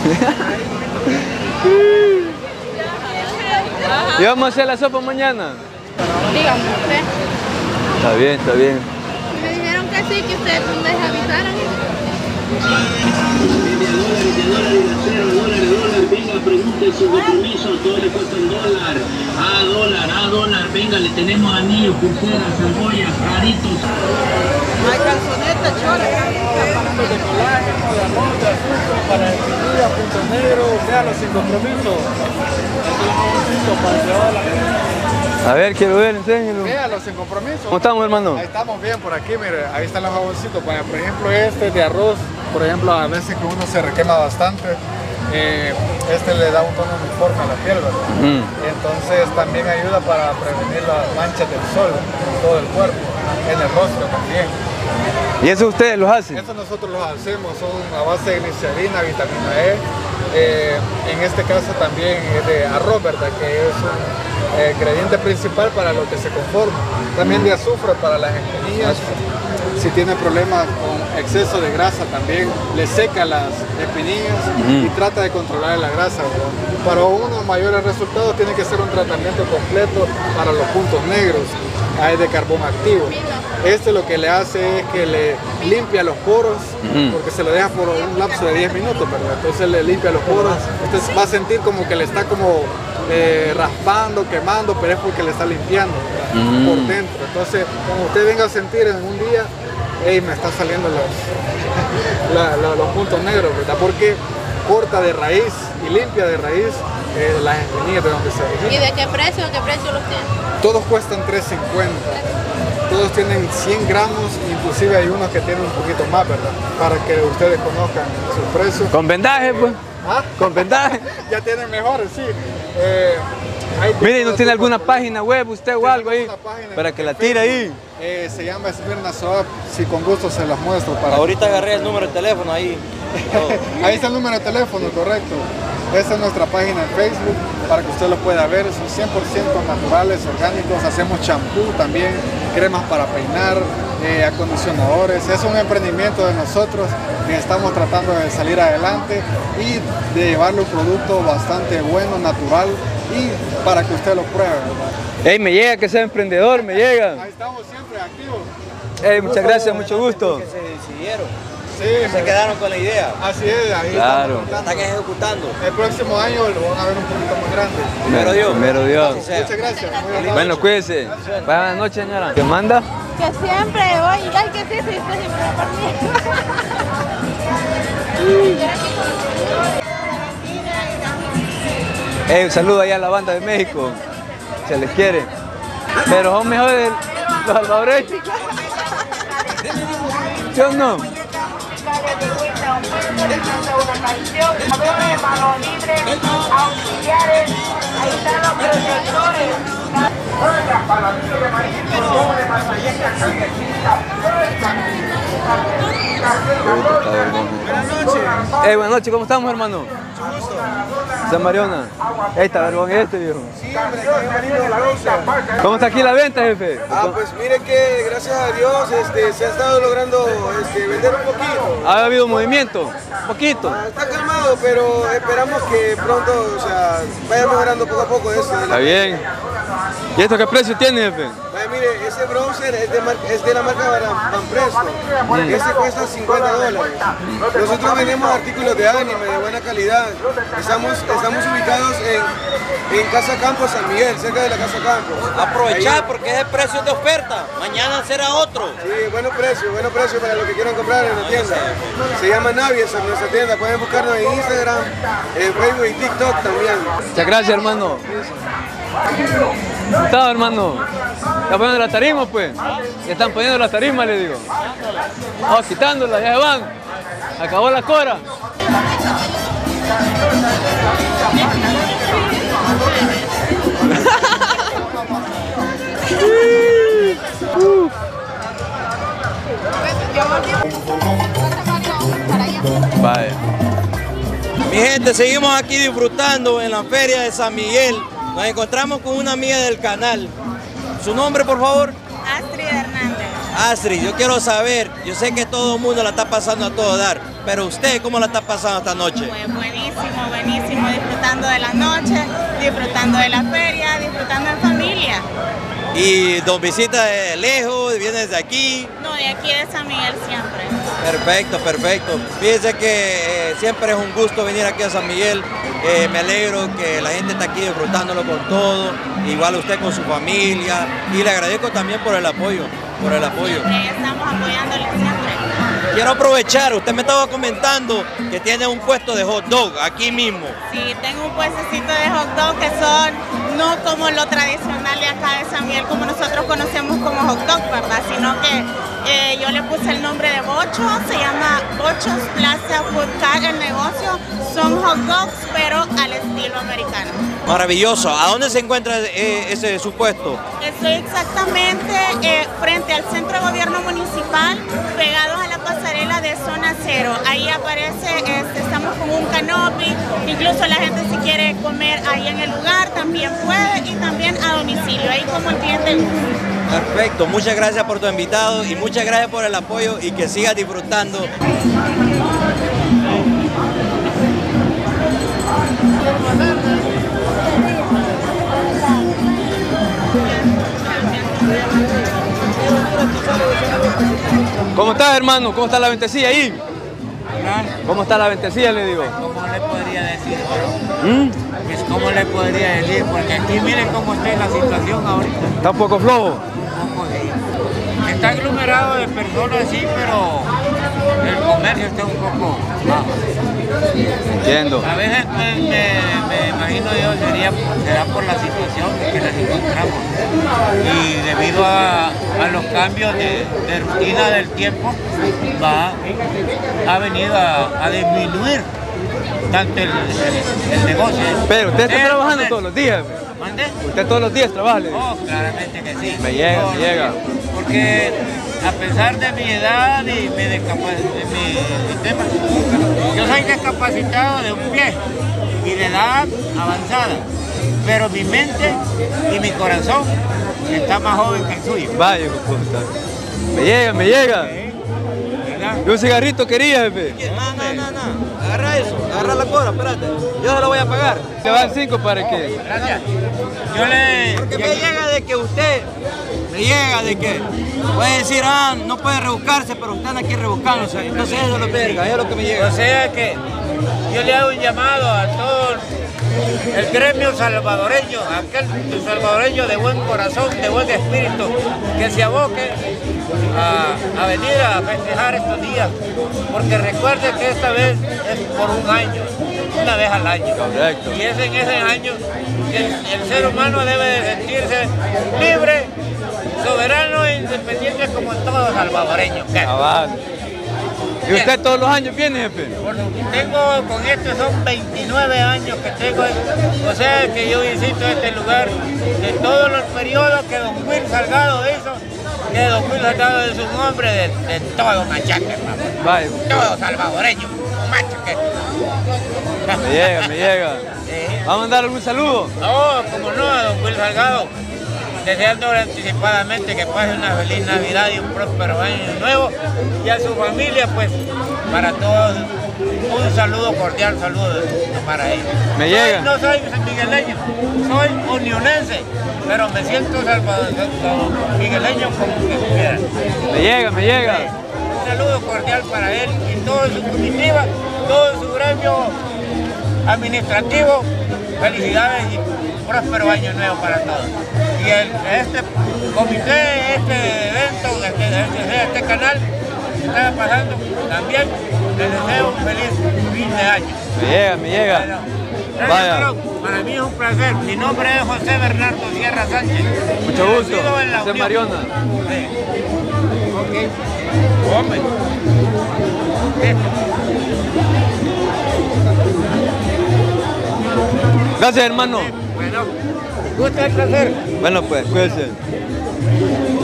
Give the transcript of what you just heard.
¿Y vamos a hacer la sopa mañana? Dígame usted. Está bien, está bien. Me dijeron que sí, que ustedes les avisaron. Venga, pregunte su compromiso, todo le cuesta $1. $1, venga, le tenemos anillos, pulseras, cebollas, caritos. Hay calzonetas, choras, de colágeno, de arroz, de azúcar, para el día, punto negro, véalo sin compromiso. Es un jaboncito para llevar la gente. A ver, quiero ver, enséñelo. Véalo sin compromiso. ¿Cómo estamos, hermano? Ahí estamos bien por aquí, mire, ahí están los jaboncitos. Por ejemplo, este de arroz, por ejemplo, a veces que uno se requema bastante, este le da un tono uniforme a la piel, ¿verdad? Entonces también ayuda para prevenir las manchas del sol en todo el cuerpo, en el rostro también. ¿Y eso ustedes los hacen? Eso nosotros los hacemos, son a base de glicerina, vitamina E. En este caso también es de arroz, ¿verdad? Que es un ingrediente principal para lo que se conforma. También de azufre para las espinillas. Si tiene problemas con exceso de grasa también le seca las espinillas y trata de controlar la grasa, ¿verdad? Para unos mayores resultados tiene que ser un tratamiento completo para los puntos negros. Hay de carbón activo. Este lo que le hace es que le limpia los poros, porque se lo deja por un lapso de 10 minutos, ¿verdad? Entonces le limpia los poros. Entonces va a sentir como que le está como raspando, quemando, pero es porque le está limpiando, ¿verdad? Por dentro. Entonces, como usted venga a sentir en un día, hey, me están saliendo los puntos negros, ¿verdad? Porque corta de raíz y limpia de raíz las espinillas de donde se originan. ¿Y de qué precio los tienen? Todos cuestan $3.50. Todos tienen 100 gramos, inclusive hay unos que tienen un poquito más, ¿verdad? Para que ustedes conozcan sus precios. ¿Con vendaje, pues? ¿Ah? ¿Con vendaje? Ya tienen mejores, sí. Mire, ¿no tiene alguna página web usted o algo ahí? Para que la tire ahí. Se llama Esmirna Soap, si con gusto se las muestro. Ahorita agarré el número de teléfono ahí. Ahí está el número de teléfono, correcto. Esta es nuestra página en Facebook para que usted lo pueda ver. Son 100% naturales, orgánicos. Hacemos champú también, cremas para peinar, acondicionadores. Es un emprendimiento de nosotros que estamos tratando de salir adelante y de llevarle un producto bastante bueno, natural y para que usted lo pruebe, ¿verdad? Ey, me llega que sea emprendedor, me llega. Ahí estamos siempre activos. Ey, muchas gracias, mucho gusto. Que se decidieron. Sí, Se quedaron con la idea. así es, ahí Claro. estamos Están ejecutando. el próximo año lo van a ver un poquito más grande. Primero Dios. Primero Dios. Así sea. Muchas gracias. Muy amable. Bueno, cuídese. Buenas noches, señora. ¿Qué manda? Que siempre voy, ay, que sí, usted siempre va por mí. Ey, un saludo allá a la banda de México. Se les quiere. Pero son mejores los salvadoreños. ¿Sí o no? Buenas noches, ¿cómo estamos, hermano? San Mariona. Esta vergón viejo. Sí, hombre, que ¿Cómo está aquí la venta, jefe? pues mire que gracias a Dios se ha estado logrando vender un poquito. ¿Ha habido movimiento? Poquito. Está calmado, pero esperamos que pronto, vaya mejorando poco a poco eso. Está bien. ¿Y esto qué precio tiene, jefe? Vaya, mire, ese bronzer es de la marca Van Presto. Ese cuesta $50. Nosotros vendemos artículos de anime de buena calidad. Estamos ubicados en Casa Campos, San Miguel, cerca de la Casa Campos. Aprovechar porque es el precio de oferta. Mañana será otro. Sí, bueno precio para lo que quieran comprar en la tienda. Se llama Navi, esa es nuestra tienda. Pueden buscarnos en Instagram, en Facebook y TikTok también. Muchas gracias, hermano. ¿Cómo está, hermano? ¿Están poniendo la tarima, pues? Ya están poniendo la tarima, le digo. Oh, quitándola, ya se van. Acabó la cora. Vaya. Mi gente, seguimos aquí disfrutando en la feria de San Miguel. Nos encontramos con una amiga del canal. ¿Su nombre, por favor? Astrid Hernández. Astrid, yo quiero saber, yo sé que todo el mundo la está pasando a todo dar, pero usted, ¿cómo la está pasando esta noche? Pues buenísimo, buenísimo, disfrutando de la noche, disfrutando de la feria, disfrutando en familia. ¿Y nos visita de lejos, viene desde aquí? No, de aquí de San Miguel siempre. Perfecto, perfecto. Fíjese que siempre es un gusto venir aquí a San Miguel. Me alegro que la gente está aquí disfrutándolo con todo, igual usted con su familia, y le agradezco también por el apoyo, Estamos apoyándole siempre. Quiero aprovechar, usted me estaba comentando que tiene un puesto de hot dog aquí mismo. Sí, tengo un puestecito de hot dog que son no como lo tradicional de acá de San Miguel, como nosotros conocemos como hot dog, ¿verdad? Sino que yo le puse el nombre de Bocho, se llama Bochos Plaza Food Car, el negocio. Son hot dogs, pero al estilo americano. Maravilloso. ¿A dónde se encuentra ese su puesto? Estoy exactamente frente al Centro de Gobierno Municipal, pegados a la pasarela de Zona Cero. Ahí aparece, estamos con un canopy, incluso la gente si quiere comer ahí en el lugar también puede, y también a domicilio, ahí como el cliente guste. Perfecto, muchas gracias por tu invitado y muchas gracias por el apoyo y que sigas disfrutando. ¿Cómo estás, hermano? ¿Cómo está la ventecilla ahí? ¿Cómo está la ventecilla, le digo? ¿Cómo le podría decir? Pues ¿cómo le podría decir? Porque aquí miren cómo está la situación ahorita. ¿Está un poco flojo? Un poco, sí. Está aglomerado de personas, sí, pero el comercio está un poco bajo. Entiendo. A veces me imagino yo será por la situación que nos encontramos. Y debido a los cambios de rutina del tiempo, ha venido a disminuir tanto el negocio. Pero usted está trabajando todos los días. ¿Mande? ¿Usted todos los días trabaja? Oh, claramente que sí. Me llega. Porque a pesar de mi edad y mi tema, yo soy discapacitado de un pie y de edad avanzada, pero mi mente y mi corazón está más joven que el suyo. Vaya, puta. Me llega. ¿Verdad? ¿Y un cigarrito quería, jefe? No. Agarra eso, agarra la cobra, espérate. Yo se lo voy a pagar. Le van 5 para que... Gracias. Porque me llega de que usted, puede decir, no puede rebuscarse, pero usted anda aquí rebuscándose. Entonces eso es lo verga, eso es lo que me llega. O sea que yo le hago un llamado a todo el gremio salvadoreño, aquel salvadoreño de buen corazón, de buen espíritu, que se aboque a venir a festejar estos días, porque recuerde que esta vez es por un año, una vez al año. Correcto. Y es en ese año que el ser humano debe de sentirse libre, soberano e independiente como todo salvadoreño. Vale. ¿Y usted todos los años viene, jefe? Tengo con esto, son 29 años que tengo, o sea que yo visito este lugar de todos los periodos que don Will Salgado hizo, que don Will Salgado es un hombre de todo machaque, Vaya. todo salvadoreño, machaque. Me llega. ¿Va a mandar algún saludo? No, como no, a don Will Salgado, deseándole anticipadamente que pase una feliz Navidad y un próspero año nuevo, y a su familia, pues, para todos, un saludo cordial, saludo para ellos. Me llega. No soy migueleño, soy unionense, pero me siento migueleño como que quiera. Me llega. Un saludo cordial para él y toda su comitiva, todo su gremio administrativo. Felicidades y próspero año nuevo para todos. Y este comité, este evento, este canal que está pasando, también les deseo un feliz fin de año. Me llega. Bueno, Vaya. gracias, para mí es un placer. Mi nombre es José Bernardo Sierra Sánchez. Mucho gusto. Nacido en la José Unión. Mariona. Sí. Ok. Hombre. Gracias, hermano. Bueno, gusto el placer. Bueno, pues, cuídense.